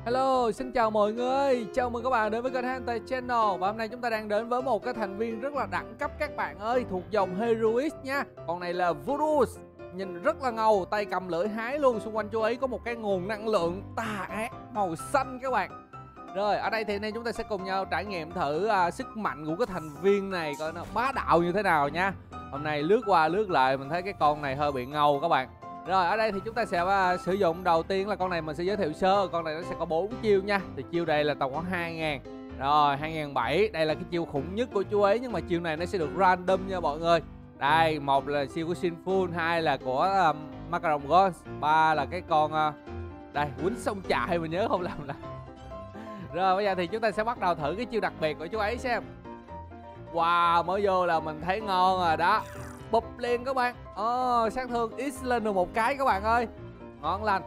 Hello, xin chào mọi người. Chào mừng các bạn đến với kênh Hunter Channel. Và hôm nay chúng ta đang đến với một cái thành viên rất là đẳng cấp các bạn ơi, thuộc dòng Heroic nha. Con này là Vurus, nhìn rất là ngầu, tay cầm lưỡi hái luôn. Xung quanh chú ấy có một cái nguồn năng lượng tà ác màu xanh các bạn. Rồi, ở đây thì hôm nay chúng ta sẽ cùng nhau trải nghiệm thử sức mạnh của cái thành viên này coi nó bá đạo như thế nào nha. Hôm nay lướt qua lướt lại mình thấy cái con này hơi bị ngầu các bạn. Rồi ở đây thì chúng ta sẽ sử dụng đầu tiên là con này mình sẽ giới thiệu sơ. Con này nó sẽ có 4 chiêu nha. Thì chiêu đây là tầm khoảng 2000. Rồi 2007. Đây là cái chiêu khủng nhất của chú ấy. Nhưng mà chiêu này nó sẽ được random nha mọi người. Đây, một là siêu của Sinful, hai là của Macaron Ghost, ba là cái con đây, quýnh sông chạy mình nhớ không lầm là. Rồi bây giờ thì chúng ta sẽ bắt đầu thử cái chiêu đặc biệt của chú ấy xem. Wow, mới vô là mình thấy ngon rồi đó. Bụp liền các bạn. Sát thương ít lên được một cái các bạn ơi. Ngon lành.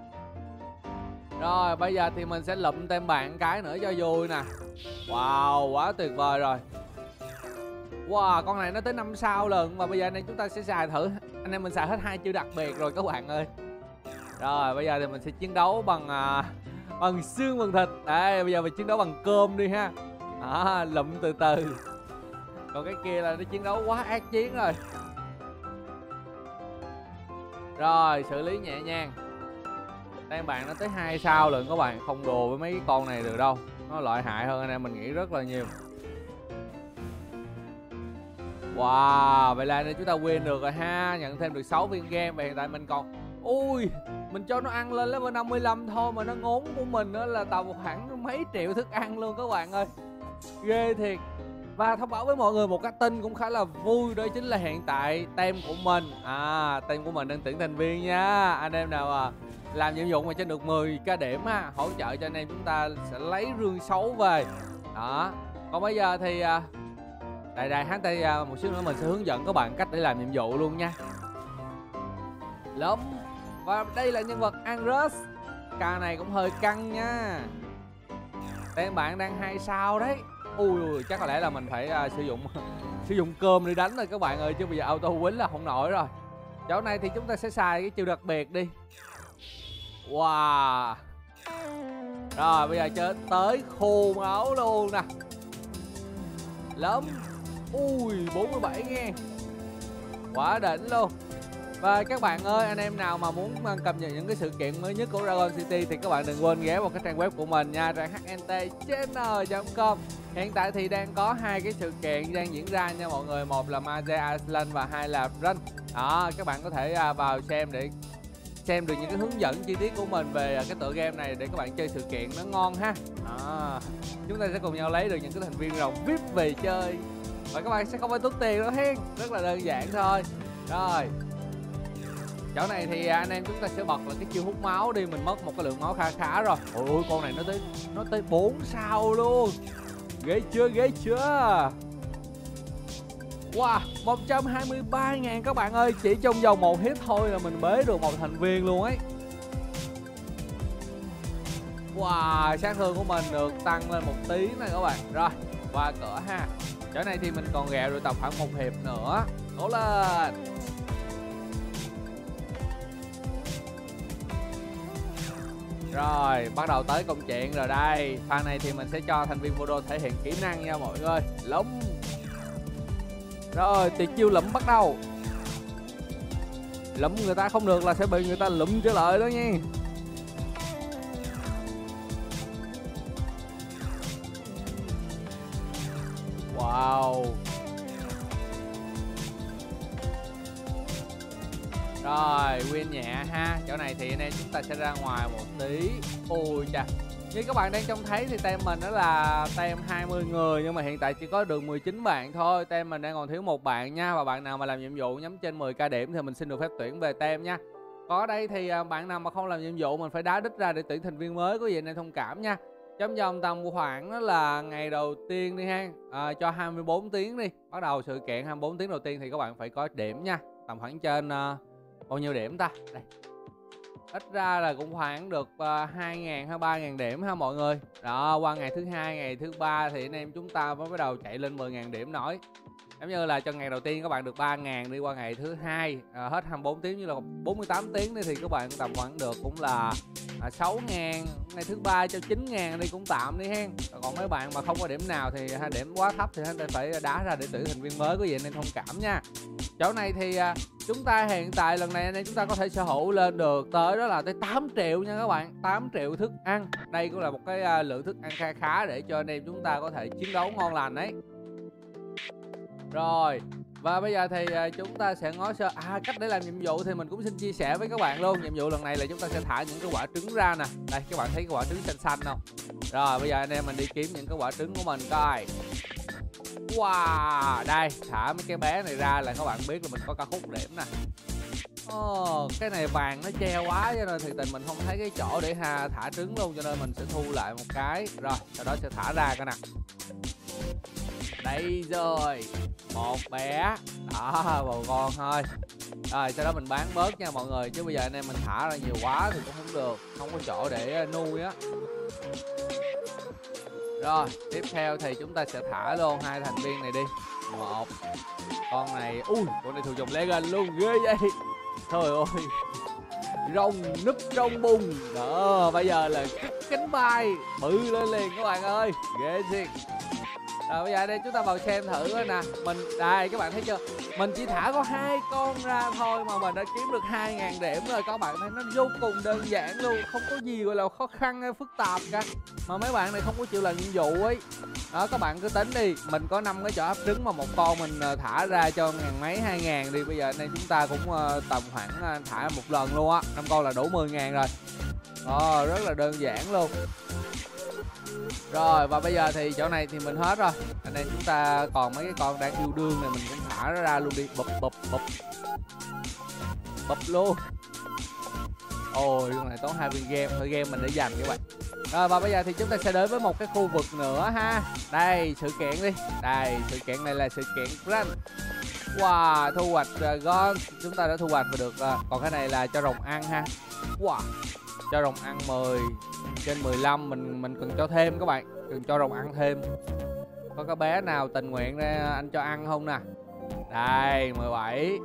Rồi bây giờ thì mình sẽ lụm thêm bạn cái nữa cho vui nè. Wow, quá tuyệt vời rồi. Wow, con này nó tới 5 sao lần. Và bây giờ này chúng ta sẽ xài thử. Anh em mình xài hết 2 chiêu đặc biệt rồi các bạn ơi. Rồi bây giờ thì mình sẽ chiến đấu bằng bằng xương bằng thịt. Đây bây giờ mình chiến đấu bằng cơm đi ha. Lụm từ từ. Còn cái kia là nó chiến đấu quá ác chiến rồi. Rồi xử lý nhẹ nhàng. Đây bạn nó tới 2 sao lận các bạn. Không đùa với mấy cái con này được đâu. Nó lợi hại hơn anh em mình nghĩ rất là nhiều. Wow, vậy là chúng ta win được rồi ha. Nhận thêm được 6 viên game. Và hiện tại mình còn ui, mình cho nó ăn lên level 55 thôi mà nó ngốn của mình đó là tầm khoảng mấy triệu thức ăn luôn các bạn ơi. Ghê thiệt. Và thông báo với mọi người một cái tin cũng khá là vui. Đó chính là hiện tại team của mình team của mình đang tuyển thành viên nha. Anh em nào làm nhiệm vụ mà trên được 10 k điểm ha, hỗ trợ cho anh em chúng ta sẽ lấy rương xấu về. Đó. Còn bây giờ thì đây hắn tay một xíu nữa mình sẽ hướng dẫn các bạn cách để làm nhiệm vụ luôn nha. Lắm. Và đây là nhân vật Angus. Ca này cũng hơi căng nha. Team bạn đang 2 sao đấy. Ui, chắc có lẽ là mình phải sử dụng cơm đi đánh rồi các bạn ơi, chứ bây giờ auto quýnh là không nổi rồi. Chỗ này thì chúng ta sẽ xài cái chiêu đặc biệt đi. Wow. Rồi bây giờ chơi tới khô máu luôn nè. Lắm. Ui 47 nghe. Quá đỉnh luôn. Và các bạn ơi, anh em nào mà muốn cập nhật những cái sự kiện mới nhất của Dragon City thì các bạn đừng quên ghé vào cái trang web của mình nha, trang htchannel.com. Hiện tại thì đang có 2 cái sự kiện đang diễn ra nha mọi người, một là Maze Island và hai là Run. Đó, các bạn có thể vào xem để xem được những cái hướng dẫn chi tiết của mình về cái tựa game này để các bạn chơi sự kiện nó ngon ha. Chúng ta sẽ cùng nhau lấy được những cái thành viên rồng VIP về chơi. Và các bạn sẽ không phải tốn tiền đâu hen, rất là đơn giản thôi. Rồi. Chỗ này thì anh em chúng ta sẽ bật là cái chiêu hút máu đi, mình mất một cái lượng máu khá rồi. Ôi con này nó tới 4 sao luôn. Ghê chưa, ghê chưa. Wow, 123.000 các bạn ơi, chỉ trong vòng 1 hit thôi là mình bế được một thành viên luôn ấy. Wow, sát thương của mình được tăng lên một tí này các bạn. Rồi, qua cửa ha. Chỗ này thì mình còn ghẹo được tầm khoảng 1 hiệp nữa. Cố lên. Rồi, bắt đầu tới công chuyện rồi đây. Pha này thì mình sẽ cho thành viên Voodoo thể hiện kỹ năng nha mọi người. Lúm. Rồi, tuyệt chiêu lụm bắt đầu. Lụm người ta không được là sẽ bị người ta lụm trở lại đó nha. Wow. Rồi, win nhẹ ha. Chỗ này thì anh em chúng ta sẽ ra ngoài một tí. Ôi chà. Như các bạn đang trông thấy thì team mình đó là team 20 người. Nhưng mà hiện tại chỉ có được 19 bạn thôi. Team mình đang còn thiếu một bạn nha. Và bạn nào mà làm nhiệm vụ nhắm trên 10 k điểm thì mình xin được phép tuyển về team nha. Có đây thì bạn nào mà không làm nhiệm vụ mình phải đá đích ra để tuyển thành viên mới. Có gì anh em thông cảm nha. Trong vòng tầm khoảng đó là ngày đầu tiên đi ha, cho 24 tiếng đi. Bắt đầu sự kiện 24 tiếng đầu tiên thì các bạn phải có điểm nha. Tầm khoảng trên bao nhiêu điểm ta? Đây. Ít ra là cũng khoảng được 2.000 hay 3.000 điểm ha mọi người. Đó, qua ngày thứ hai, ngày thứ ba thì anh em chúng ta mới bắt đầu chạy lên 10.000 điểm nổi. Giống như là cho ngày đầu tiên các bạn được 3.000, đi qua ngày thứ hai hết 24 tiếng như là 48 tiếng đi thì các bạn tầm khoảng được cũng là 6.000, ngày thứ ba cho 9.000 đi cũng tạm đi hen. Còn mấy bạn mà không có điểm nào thì điểm quá thấp thì anh phải đá ra để tuyển thành viên mới, quý vị nên thông cảm nha. Chỗ này thì chúng ta hiện tại lần này anh em chúng ta có thể sở hữu lên được tới đó là tới 8 triệu nha các bạn, 8 triệu thức ăn. Đây cũng là một cái lượng thức ăn kha khá để cho anh em chúng ta có thể chiến đấu ngon lành đấy. Rồi, và bây giờ thì chúng ta sẽ ngó sơ cách để làm nhiệm vụ thì mình cũng xin chia sẻ với các bạn luôn. Nhiệm vụ lần này là chúng ta sẽ thả những cái quả trứng ra nè. Đây các bạn thấy cái quả trứng xanh xanh không? Rồi bây giờ anh em mình đi kiếm những cái quả trứng của mình coi. Wow, đây thả mấy cái bé này ra là các bạn biết là mình có ca khúc điểm nè. Cái này vàng nó che quá cho nên thì tình mình không thấy cái chỗ để thả trứng luôn, cho nên mình sẽ thu lại một cái. Rồi sau đó sẽ thả ra coi nè. Đây rồi, một bé đó, một con thôi. Rồi sau đó mình bán bớt nha mọi người, chứ bây giờ anh em mình thả ra nhiều quá thì cũng không được, không có chỗ để nuôi á. Rồi tiếp theo thì chúng ta sẽ thả luôn hai thành viên này đi. Một con này, con này thuộc dòng Legend luôn, ghê vậy. Trời ơi, rồng núp trong bùn đó, bây giờ là cánh bay bự lên liền các bạn ơi, ghê gì. Rồi bây giờ đây chúng ta vào xem thử coi nè. Mình đây các bạn thấy chưa, mình chỉ thả có 2 con ra thôi mà mình đã kiếm được 2.000 điểm rồi. Các bạn thấy nó vô cùng đơn giản luôn, không có gì gọi là khó khăn hay phức tạp cả, mà mấy bạn này không có chịu làm nhiệm vụ ấy. Đó các bạn cứ tính đi, mình có 5 cái chỗ ấp trứng mà một con mình thả ra cho ngàn mấy 2.000 đi. Bây giờ này chúng ta cũng tầm khoảng thả một lần luôn á, 5 con là đủ 10.000 rồi. Rất là đơn giản luôn. Rồi và bây giờ thì chỗ này thì mình hết rồi. Anh em chúng ta còn mấy cái con đang yêu đương này mình cũng thả nó ra luôn đi. Bụp luôn. Ôi con này tốn 2 viên game, thôi game mình để dành các bạn. Rồi và bây giờ thì chúng ta sẽ đến với một cái khu vực nữa ha. Đây sự kiện đi. Đây sự kiện này là sự kiện Run. Wow, thu hoạch Gold. Chúng ta đã thu hoạch và được còn cái này là cho rồng ăn ha. Wow, cho rồng ăn 10/15 mình cần cho thêm các bạn, cần cho rồng ăn thêm. Có cái bé nào tình nguyện ra anh cho ăn không nè. Đây 17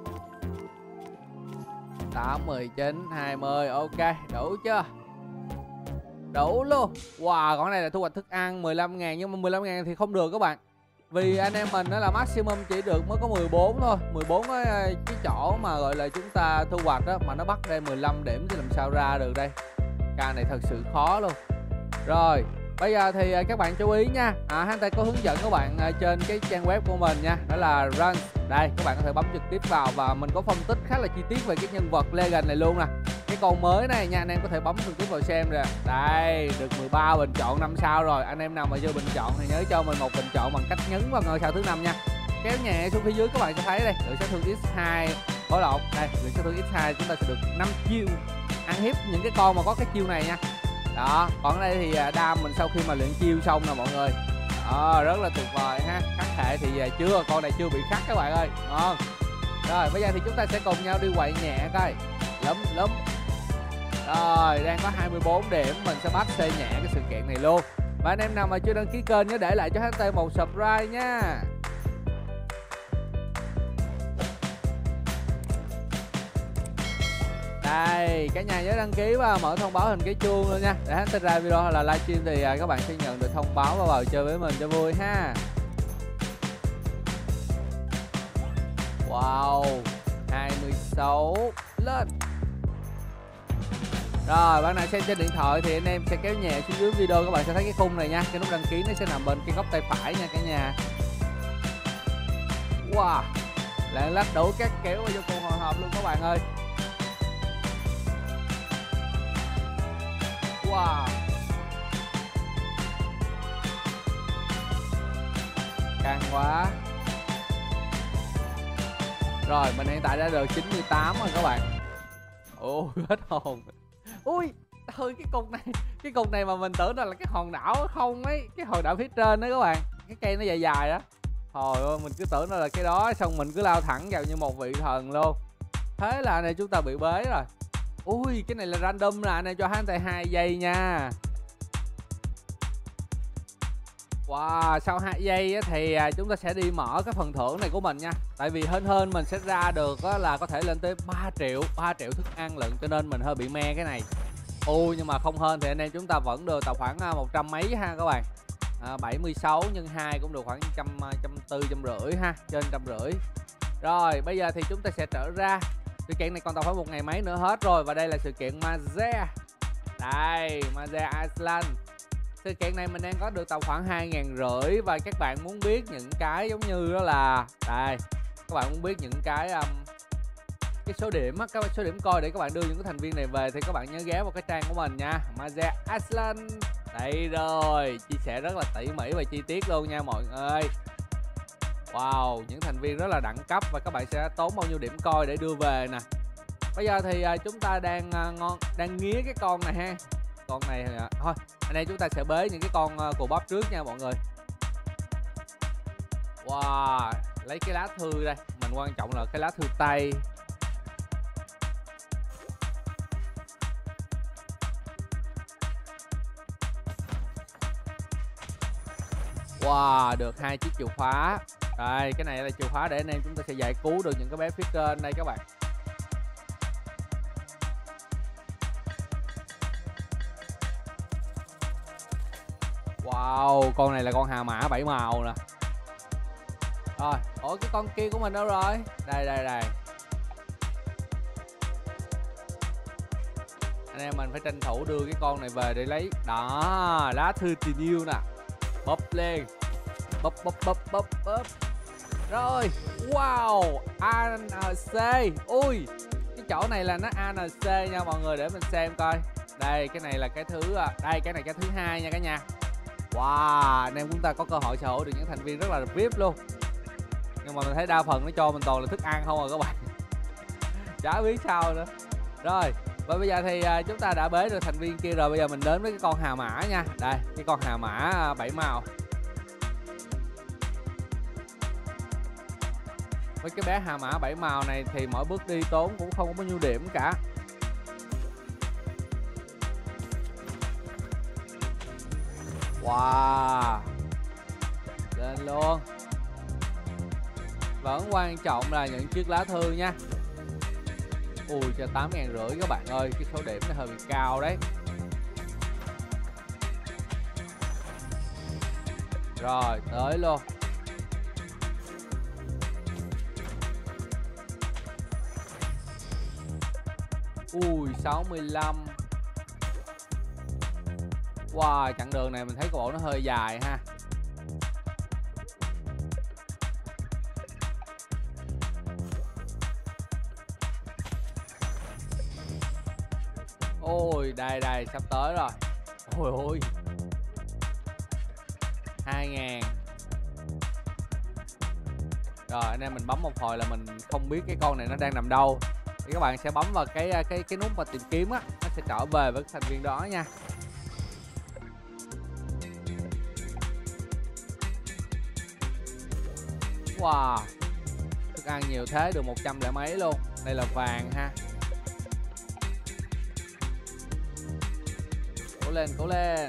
8 19 20, ok đủ chưa? Đủ luôn. Wow, con này là thu hoạch thức ăn 15.000, nhưng mà 15.000 thì không được các bạn, vì anh em mình đó là maximum chỉ được mới có 14 thôi. 14 cái chỗ mà gọi là chúng ta thu hoạch đó mà nó bắt ra 15 điểm thì làm sao ra được đây. Ca này thật sự khó luôn. Rồi bây giờ thì các bạn chú ý nha, hắn ta có hướng dẫn các bạn trên cái trang web của mình nha, đó là Run. Đây các bạn có thể bấm trực tiếp vào và mình có phân tích khá là chi tiết về cái nhân vật Legend này luôn nè. Cái con mới này nha, anh em có thể bấm trực tiếp vào xem rồi. Đây được 13 bình chọn 5 sao rồi. Anh em nào mà chưa bình chọn thì nhớ cho mình một bình chọn bằng cách nhấn vào ngôi sao thứ 5 nha. Kéo nhẹ xuống phía dưới các bạn sẽ thấy đây, lượng sát thương X2 bỏ lộn. Đây lượng sát thương X2 chúng ta sẽ được 5 chiêu ăn hiếp những cái con mà có cái chiêu này nha. Đó, còn ở đây thì đam mình sau khi mà luyện chiêu xong nè mọi người. Rất là tuyệt vời ha. Khắc hệ thì chưa, con này chưa bị khắc các bạn ơi. Ngon. Rồi bây giờ thì chúng ta sẽ cùng nhau đi quậy nhẹ coi. Lúm. Rồi đang có 24 điểm, mình sẽ bắt xe nhẹ cái sự kiện này luôn. Và anh em nào mà chưa đăng ký kênh nhớ để lại cho HT một subscribe nha. Đây, cả nhà nhớ đăng ký và mở thông báo hình cái chuông luôn nha. Để HT ra video hay là livestream thì các bạn sẽ nhận được thông báo và vào chơi với mình cho vui ha. Wow, 26 lên. Rồi bạn nào xem trên điện thoại thì anh em sẽ kéo nhẹ xuống dưới video, các bạn sẽ thấy cái khung này nha. Cái nút đăng ký nó sẽ nằm bên cái góc tay phải nha cả nhà. Wow, lạng lách đủ các kiểu vô cùng hồi hộp luôn các bạn ơi. Wow, căng quá. Rồi mình hiện tại đã được 98 rồi các bạn. Ôi hết hồn. Ui thôi cái cục này mà mình tưởng là cái hòn đảo không ấy, cái hòn đảo phía trên đó các bạn, cái cây nó dài dài đó. Trời ơi mình cứ tưởng nó là cái đó, xong mình cứ lao thẳng vào như một vị thần luôn. Thế là này chúng ta bị bế rồi. Ui cái này là random, là này cho hắn tay 2 giây nha. Wow, sau 2 giây á, thì chúng ta sẽ đi mở cái phần thưởng này của mình nha. Tại vì hên hên mình sẽ ra được á, là có thể lên tới 3 triệu thức ăn lận, cho nên mình hơi bị me cái này. Ui, nhưng mà không hên thì anh em chúng ta vẫn được tầm khoảng 100 mấy ha các bạn. 76 nhân 2 cũng được khoảng trăm, trăm tư, trăm rưỡi ha, trên trăm rưỡi. Rồi, bây giờ thì chúng ta sẽ trở ra. Sự kiện này còn tầm khoảng 1 ngày mấy nữa hết rồi. Và đây là sự kiện Maze. Đây, Maze Iceland. Sự kiện này mình đang có được tầm khoảng 2.500. Và các bạn muốn biết những cái giống như đó là đây, các bạn muốn biết những cái số điểm á, các số điểm coi để các bạn đưa những cái thành viên này về thì các bạn nhớ ghé vào cái trang của mình nha, Maze Iceland. Đây rồi, chia sẻ rất là tỉ mỉ và chi tiết luôn nha mọi người. Wow, những thành viên rất là đẳng cấp và các bạn sẽ tốn bao nhiêu điểm coi để đưa về nè. Bây giờ thì chúng ta đang nghía cái con này ha. Con này thôi, anh em chúng ta sẽ bế những cái con cù bắp trước nha mọi người. Wow, lấy cái lá thư đây, mình quan trọng là cái lá thư tay. Wow, được 2 chiếc chìa khóa. Đây, cái này là chìa khóa để anh em chúng ta sẽ giải cứu được những cái bé phía trên đây các bạn. Wow, con này là con hà mã 7 màu nè. Rồi, ủa cái con kia của mình đâu rồi? Đây. Anh em mình phải tranh thủ đưa cái con này về để lấy. Đó, lá thư tình yêu nè. Bóp lên. Bóp. Rồi, wow, ANC. Ui, cái chỗ này là nó ANC nha mọi người, để mình xem coi. Đây, cái này là cái thứ đây, cái này cái thứ hai nha cả nhà. Wow, anh em chúng ta có cơ hội sở hữu được những thành viên rất là VIP luôn. Nhưng mà mình thấy đa phần nó cho mình toàn là thức ăn không à các bạn. Chả biết sao nữa. Rồi, và bây giờ thì chúng ta đã bế được thành viên kia rồi. Bây giờ mình đến với cái con hà mã nha. Đây, cái con hà mã 7 màu. Với cái bé hà mã 7 màu này thì mỗi bước đi tốn cũng không có bao nhiêu điểm cả. Wow, lên luôn. Vẫn quan trọng là những chiếc lá thư nha. Ui, cho 8.500 các bạn ơi. Cái số điểm nó hơi bị cao đấy. Rồi, tới luôn. Ui, 65. Wow, chặng đường này mình thấy cái bộ nó hơi dài ha. Ôi, đây, sắp tới rồi. Ôi. 2.000. Rồi, anh em mình bấm một hồi là mình không biết cái con này nó đang nằm đâu. Thì các bạn sẽ bấm vào cái nút mà tìm kiếm á, nó sẽ trở về với cái thành viên đó nha. Wow, thức ăn nhiều thế, được 100 lẻ mấy luôn. Đây là vàng ha. Cố lên.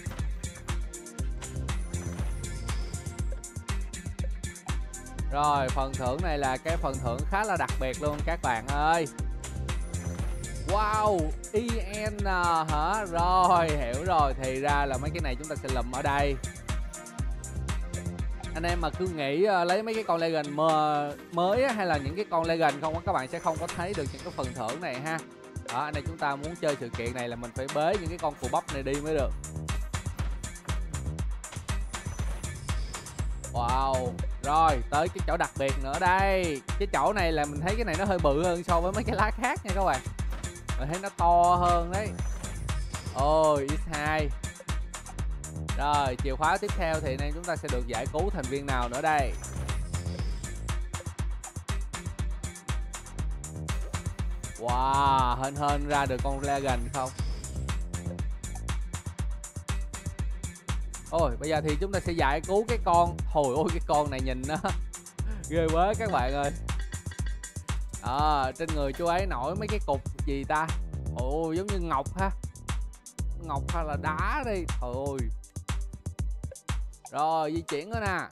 Rồi, phần thưởng này là cái phần thưởng khá là đặc biệt luôn các bạn ơi. Wow, IN hả? Rồi, hiểu rồi. Thì ra là mấy cái này chúng ta sẽ lụm ở đây. Anh em mà cứ nghĩ lấy mấy cái con Legend mới á, hay là những cái con Legend không á, các bạn sẽ không có thấy được những cái phần thưởng này ha. Đó, anh em chúng ta muốn chơi sự kiện này là mình phải bế những cái con cù bắp này đi mới được. Wow. Rồi, tới cái chỗ đặc biệt nữa đây. Cái chỗ này là mình thấy cái này nó hơi bự hơn so với mấy cái lá khác nha các bạn. Mình thấy nó to hơn đấy. Ôi, X2. Rồi, chìa khóa tiếp theo thì nên chúng ta sẽ được giải cứu thành viên nào nữa đây? Wow, hên ra được con Legend không? Ôi, bây giờ thì chúng ta sẽ giải cứu cái con. Hồi ôi, cái con này nhìn nó ghê quá các bạn ơi. Trên người chú ấy nổi mấy cái cục gì ta? Ôi, giống như ngọc ha. Ngọc hay là đá đi. Trời ơi. Rồi di chuyển nữa nè.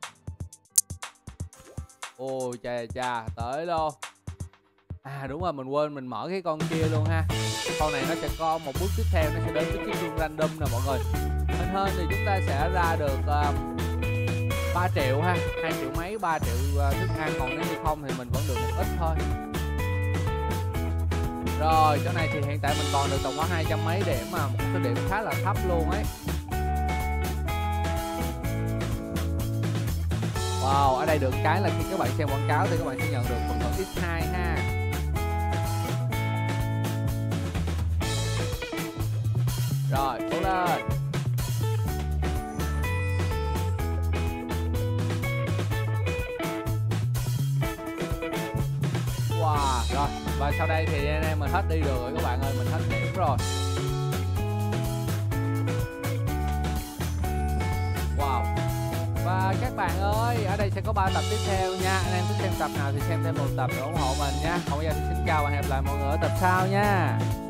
Ôi chà tới luôn. À đúng rồi, mình quên mình mở cái con kia luôn ha. Con này nó sẽ có một bước tiếp theo, nó sẽ đến với cái chuông random nè mọi người. Hên thì chúng ta sẽ ra được 3 triệu ha, 2 triệu mấy, 3 triệu thức ăn. Còn nếu như không thì mình vẫn được một ít thôi. Rồi chỗ này thì hiện tại mình còn được tầm khoảng 200 mấy điểm, mà một số điểm khá là thấp luôn ấy. Wow, ở đây được cái là khi các bạn xem quảng cáo thì các bạn sẽ nhận được phần thưởng X2 ha. Rồi, cố lên. Wow, rồi. Và sau đây thì anh em mình hết đi được rồi các bạn ơi, mình hết điểm rồi. Wow. Và các bạn ơi, ở đây sẽ có 3 tập tiếp theo nha. Anh em thích xem tập nào thì xem thêm một tập để ủng hộ mình nha. Còn bây giờ thì xin chào và hẹn gặp lại mọi người ở tập sau nha.